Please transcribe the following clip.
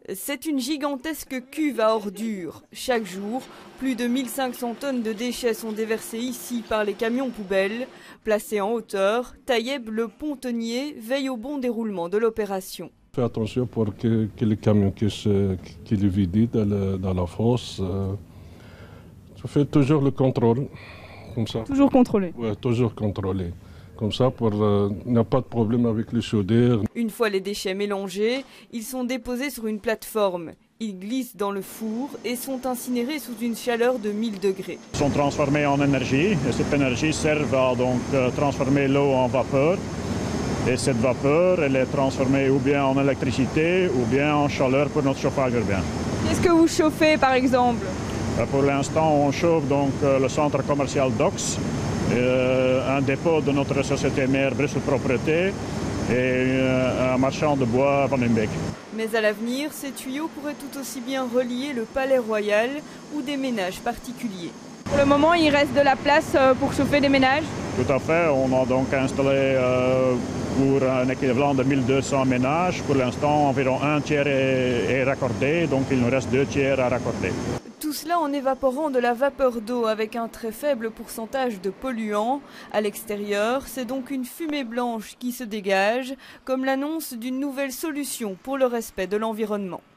C'est une gigantesque cuve à ordures. Chaque jour, plus de 1500 tonnes de déchets sont déversées ici par les camions poubelles. Placés en hauteur, Taïeb, le pontonnier, veille au bon déroulement de l'opération. Fais attention pour que les camions qui le vident dans la fosse. Je fais toujours le contrôle, comme ça. Toujours contrôlé. Oui, toujours contrôlé. Comme ça, il n'y a pas de problème avec les chaudières. Une fois les déchets mélangés, ils sont déposés sur une plateforme. Ils glissent dans le four et sont incinérés sous une chaleur de 1000 degrés. Ils sont transformés en énergie et cette énergie sert à transformer l'eau en vapeur. Et cette vapeur, elle est transformée ou bien en électricité ou bien en chaleur pour notre chauffage urbain. Qu'est-ce que vous chauffez par exemple? Pour l'instant, on chauffe le centre commercial Docks, un dépôt de notre société mère Bruxelles Propreté et un marchand de bois Van den Beek. Mais à l'avenir, ces tuyaux pourraient tout aussi bien relier le Palais Royal ou des ménages particuliers. Pour le moment, il reste de la place pour chauffer des ménages? Tout à fait, on a donc installé pour un équivalent de 1200 ménages. Pour l'instant, environ un tiers est raccordé, donc il nous reste 2 tiers à raccorder. Tout cela en évaporant de la vapeur d'eau avec un très faible pourcentage de polluants. À l'extérieur, c'est donc une fumée blanche qui se dégage, comme l'annonce d'une nouvelle solution pour le respect de l'environnement.